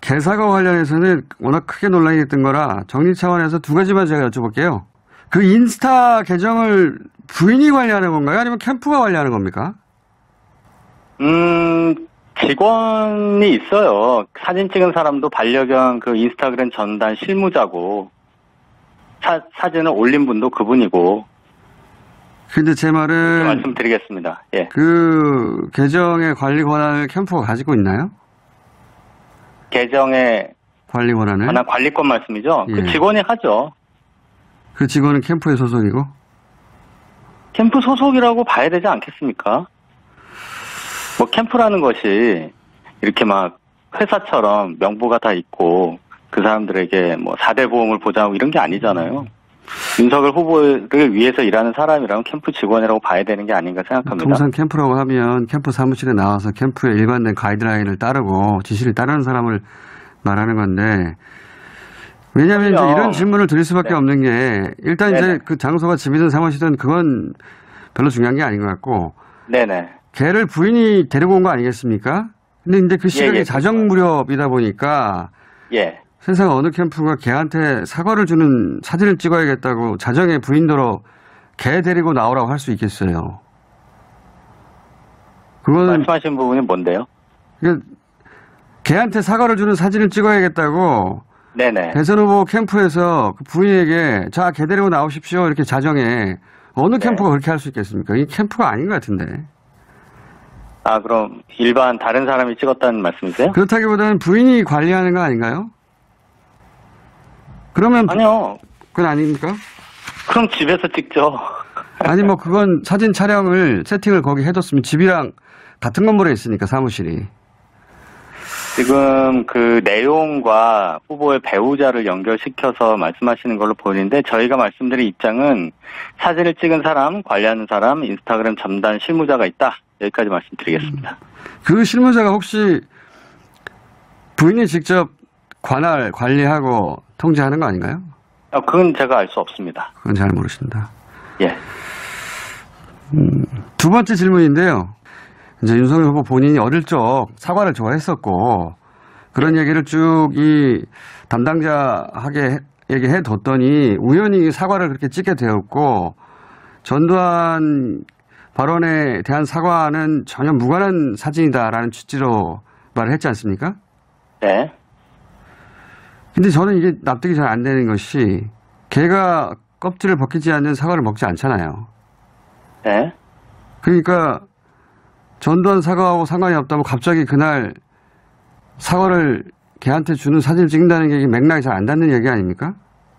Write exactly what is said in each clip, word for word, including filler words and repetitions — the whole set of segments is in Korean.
개사과 관련해서는 워낙 크게 논란이 됐던 거라 정리 차원에서 두 가지만 제가 여쭤볼게요. 그 인스타 계정을 부인이 관리하는 건가요? 아니면 캠프가 관리하는 겁니까? 음, 직원이 있어요. 사진 찍은 사람도 반려견 그 인스타그램 전단 실무자고, 사, 사진을 올린 분도 그분이고. 근데 제 말은. 말씀드리겠습니다. 예. 그 계정의 관리 권한을 캠프가 가지고 있나요? 계정의 관리 권한을? 권한 관리권 말씀이죠? 예. 그 직원이 하죠. 그 직원은 캠프의 소속이고? 캠프 소속이라고 봐야 되지 않겠습니까? 뭐 캠프라는 것이 이렇게 막 회사처럼 명부가 다 있고 그 사람들에게 뭐 사 대 보험을 보장하고 이런 게 아니잖아요. 윤석열 후보를 위해서 일하는 사람이라면 캠프 직원이라고 봐야 되는 게 아닌가 생각합니다. 통상 캠프라고 하면 캠프 사무실에 나와서 캠프의 일관된 가이드라인을 따르고 지시를 따르는 사람을 말하는 건데, 왜냐하면 이제 이런 질문을 드릴 수밖에 네. 없는 게, 일단 네네. 이제 그 장소가 집이든 사무실이든 그건 별로 중요한 게 아닌 것 같고, 네네. 개를 부인이 데리고 온 거 아니겠습니까? 근데 이제 그 시각이 예, 예, 자정 무렵이다 보니까, 예. 세상 어느 캠프가 개한테 사과를 주는 사진을 찍어야겠다고 자정의 부인도로 개 데리고 나오라고 할 수 있겠어요. 그거는. 말씀하신 부분이 뭔데요? 개한테 사과를 주는 사진을 찍어야겠다고. 네네. 대선 후보 캠프에서 그 부인에게 자, 개 데리고 나오십시오. 이렇게 자정에 어느 네. 캠프가 그렇게 할 수 있겠습니까? 이 캠프가 아닌 것 같은데. 아, 그럼 일반 다른 사람이 찍었다는 말씀이세요? 그렇다기보다는 부인이 관리하는 거 아닌가요? 그러면. 아니요. 그건 아닙니까? 그럼 집에서 찍죠. 아니, 뭐, 그건 사진 촬영을, 세팅을 거기 해뒀으면 집이랑 같은 건물에 있으니까, 사무실이. 지금 그 내용과 후보의 배우자를 연결시켜서 말씀하시는 걸로 보이는데, 저희가 말씀드린 입장은 사진을 찍은 사람, 관리하는 사람, 인스타그램 전단 실무자가 있다. 여기까지 말씀드리겠습니다. 그 실무자가 혹시 부인이 직접 관할, 관리하고 통제하는 거 아닌가요? 아, 그건 제가 알 수 없습니다. 그건 잘 모르신다. 예. 음, 두 번째 질문인데요. 이제 윤석열 후보 본인이 어릴 적 사과를 좋아했었고, 그런 예. 얘기를 쭉 이 담당자에게 얘기해 뒀더니 우연히 사과를 그렇게 찍게 되었고, 전두환 발언에 대한 사과는 전혀 무관한 사진이다라는 취지로 말을 했지 않습니까? 네. 근데 저는 이게 납득이 잘 안 되는 것이, 개가 껍질을 벗기지 않는 사과를 먹지 않잖아요. 네. 그러니까 전두환 사과하고 상관이 없다면 갑자기 그날 사과를 개한테 주는 사진을 찍는다는 게 맥락이 잘 안 닿는 얘기 아닙니까?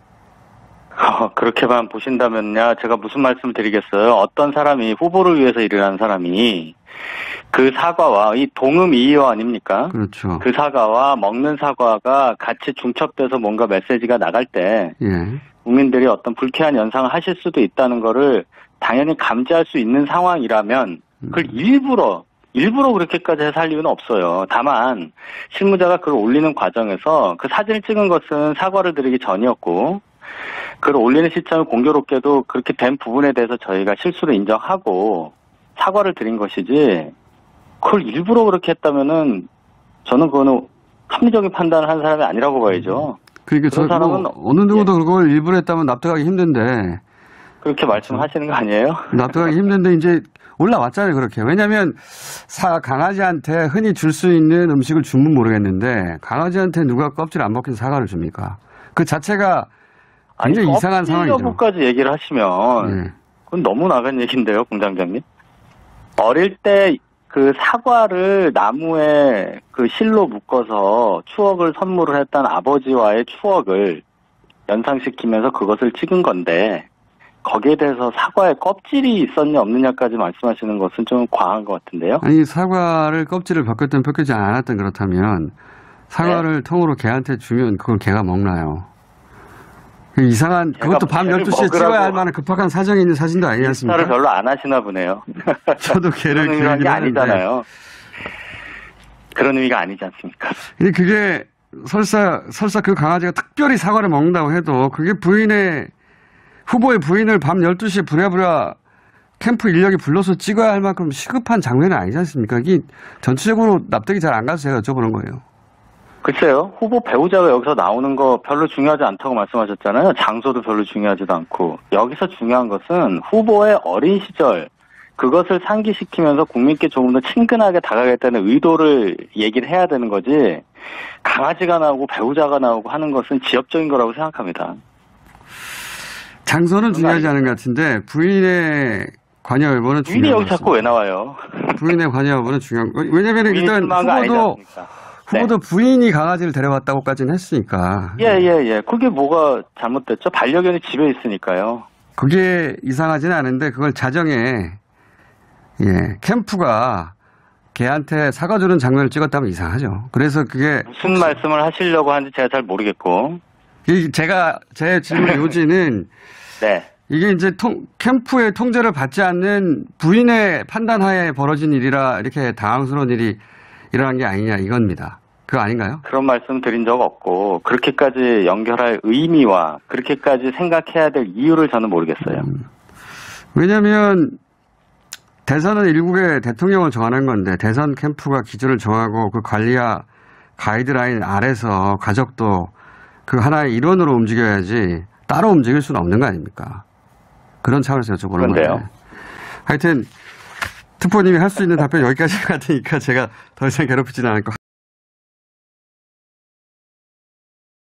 어, 그렇게만 보신다면요, 제가 무슨 말씀을 드리겠어요. 어떤 사람이 후보를 위해서 일을 하는 사람이 그 사과와 이 동음이의어 아닙니까? 그렇죠. 그 사과와 먹는 사과가 같이 중첩돼서 뭔가 메시지가 나갈 때 예. 국민들이 어떤 불쾌한 연상을 하실 수도 있다는 거를 당연히 감지할 수 있는 상황이라면 그걸 일부러 일부러 그렇게까지 해서 이유는 없어요. 다만 실무자가 그걸 올리는 과정에서 그 사진을 찍은 것은 사과를 드리기 전이었고, 그걸 올리는 시점을 공교롭게도 그렇게 된 부분에 대해서 저희가 실수를 인정하고 사과를 드린 것이지, 그걸 일부러 그렇게 했다면은 저는 그거는 합리적인 판단을 한 사람이 아니라고 봐야죠. 그러니까 저 사람은 어느 누구도 예. 그걸 일부러 했다면 납득하기 힘든데, 그렇게 말씀하시는 거 아니에요? 납득하기 힘든데 이제 올라왔잖아요, 그렇게. 왜냐하면 사 강아지한테 흔히 줄 수 있는 음식을 주면 모르겠는데, 강아지한테 누가 껍질 안 벗긴 사과를 줍니까? 그 자체가 굉장히 아니, 이상한 상황이죠. 껍질 여부까지 얘기를 하시면 네. 그건 너무 나간 얘기인데요, 공장장님. 어릴 때 그 사과를 나무에 그 실로 묶어서 추억을 선물을 했던 아버지와의 추억을 연상시키면서 그것을 찍은 건데, 거기에 대해서 사과에 껍질이 있었냐 없느냐까지 말씀하시는 것은 좀 과한 것 같은데요. 아니, 사과를 껍질을 벗겼든 벗기지 않았든 그렇다면 사과를 네. 통으로 개한테 주면 그걸 개가 먹나요? 이상한, 그것도 밤 열두 시에 찍어야 할 만한 급박한 사정이 있는 사진도 아니지 않습니까? 인스타를 별로 안 하시나 보네요. 저도 개를 기르는 게 아니잖아요. 그런 의미가 아니지 않습니까? 그게 설사, 설사 그 강아지가 특별히 사과를 먹는다고 해도 그게 부인의, 후보의 부인을 밤 열두 시에 부랴부랴 캠프 인력이 불러서 찍어야 할 만큼 시급한 장면은 아니지 않습니까? 이게 전체적으로 납득이 잘 안 가서 제가 여쭤보는 거예요. 글쎄요. 후보 배우자가 여기서 나오는 거 별로 중요하지 않다고 말씀하셨잖아요. 장소도 별로 중요하지도 않고. 여기서 중요한 것은 후보의 어린 시절, 그것을 상기시키면서 국민께 조금 더 친근하게 다가가겠다는 의도를 얘기를 해야 되는 거지, 강아지가 나오고 배우자가 나오고 하는 것은 지역적인 거라고 생각합니다. 장소는 중요하지 않은 것 같은데 부인의 관여 여부는 중요한 부인이 여기 자꾸 왜 나와요? 부인의 관여 여부는 중요한 거. 왜냐하면 일단 후보도 후보도 네. 부인이 강아지를 데려왔다고까지는 했으니까. 예예예. 예, 예. 그게 뭐가 잘못됐죠? 반려견이 집에 있으니까요. 그게 이상하지는 않은데 그걸 자정에 예 캠프가 걔한테 사과주는 장면을 찍었다면 이상하죠. 그래서 그게 무슨 혹시... 말씀을 하시려고 하는지 제가 잘 모르겠고. 제가 제 질문의 요지는 네. 이게 이제 통, 캠프의 통제를 받지 않는 부인의 판단하에 벌어진 일이라 이렇게 당황스러운 일이 일어난 게 아니냐 이겁니다. 그거 아닌가요? 그런 말씀 드린 적 없고 그렇게까지 연결할 의미와 그렇게까지 생각해야 될 이유를 저는 모르겠어요. 음, 왜냐하면 대선은 일국의 대통령을 정하는 건데 대선 캠프가 기준을 정하고 그 관리와 가이드라인 아래서 가족도 그 하나의 일원으로 움직여야지 따로 움직일 수는 없는 거 아닙니까? 그런 차원에서 여쭤보는 건데. 하여튼 특보님이 할 수 있는 답변 여기까지 같으니까 제가 더 이상 괴롭히지는 않을 것 같습니다.